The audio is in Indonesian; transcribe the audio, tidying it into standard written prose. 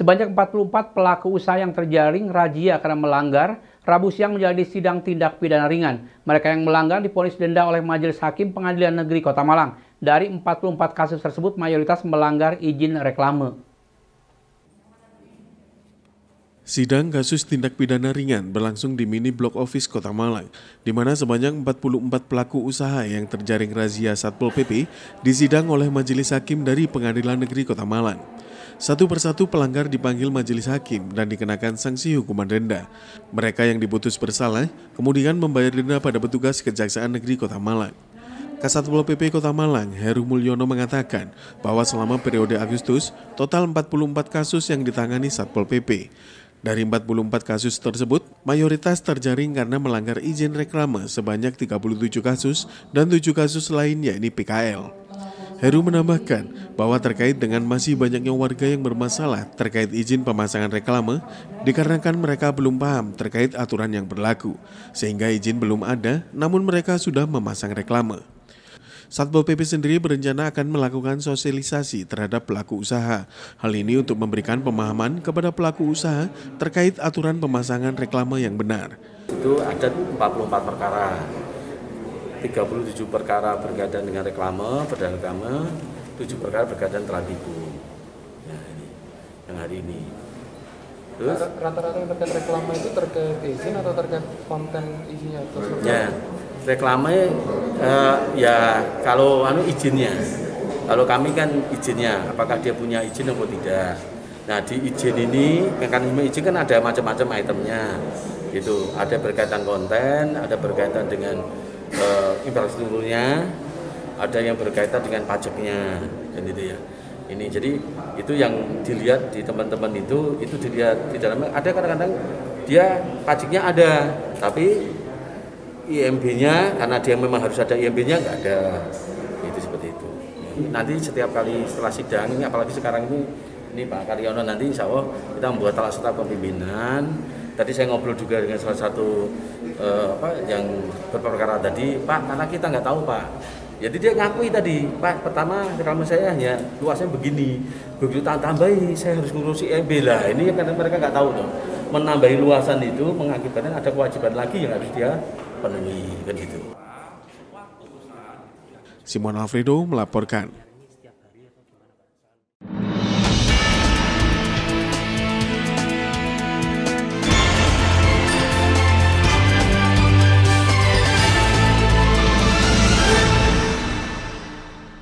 Sebanyak 44 pelaku usaha yang terjaring razia karena melanggar, Rabu siang menjalani sidang tindak pidana ringan. Mereka yang melanggar divonis denda oleh Majelis Hakim Pengadilan Negeri Kota Malang. Dari 44 kasus tersebut, mayoritas melanggar izin reklame. Sidang kasus tindak pidana ringan berlangsung di Mini Blok Office Kota Malang, di mana sebanyak 44 pelaku usaha yang terjaring razia Satpol PP disidang oleh Majelis Hakim dari Pengadilan Negeri Kota Malang. Satu persatu pelanggar dipanggil Majelis Hakim dan dikenakan sanksi hukuman denda. Mereka yang diputus bersalah kemudian membayar denda pada petugas Kejaksaan Negeri Kota Malang. Kasatpol PP Kota Malang, Heru Mulyono mengatakan bahwa selama periode Agustus, total 44 kasus yang ditangani Satpol PP. Dari 44 kasus tersebut, mayoritas terjaring karena melanggar izin reklame sebanyak 37 kasus dan 7 kasus lain yakni PKL. Heru menambahkan bahwa terkait dengan masih banyaknya warga yang bermasalah terkait izin pemasangan reklame, dikarenakan mereka belum paham terkait aturan yang berlaku, sehingga izin belum ada namun mereka sudah memasang reklame. Satpol PP sendiri berencana akan melakukan sosialisasi terhadap pelaku usaha. Hal ini untuk memberikan pemahaman kepada pelaku usaha terkait aturan pemasangan reklame yang benar. Itu ada 44 perkara, 37 perkara berkaitan dengan reklame, 7 perkara berkaitan telah tipu. Nah, ini yang hari ini. Terus rata-rata yang terkait reklame itu terkait izin atau terkait konten isinya? Ya, reklame ya kalau izinnya. Kalau kami kan izinnya, apakah dia punya izin atau tidak. Nah, di izin ini, mekanisme izin kan ada macam-macam itemnya. Gitu. Ada berkaitan konten, ada berkaitan dengan infrastrukturnya, ada yang berkaitan dengan pajaknya, dan itu ya. Ini jadi itu yang dilihat di teman-teman itu dilihat di dalamnya ada kadang-kadang dia pajaknya ada, tapi IMB-nya karena dia memang harus ada IMB-nya nggak ada, itu seperti itu. Nanti setiap kali setelah sidang ini, apalagi sekarang ini Pak Karyono, nanti insya Allah kita membuat tata cara kepemimpinan. Tadi saya ngobrol juga dengan salah satu yang berperkara tadi, Pak, karena kita nggak tahu Pak. Jadi dia ngakui tadi, Pak, pertama reklame saya hanya luasnya begini, begitu tambahi saya harus ngurusi IMB lah. Ini yang mereka nggak tahu dong. Menambahi luasan itu mengakibatkan ada kewajiban lagi yang harus dia penuhi, kan gitu. Simon Alfredo melaporkan.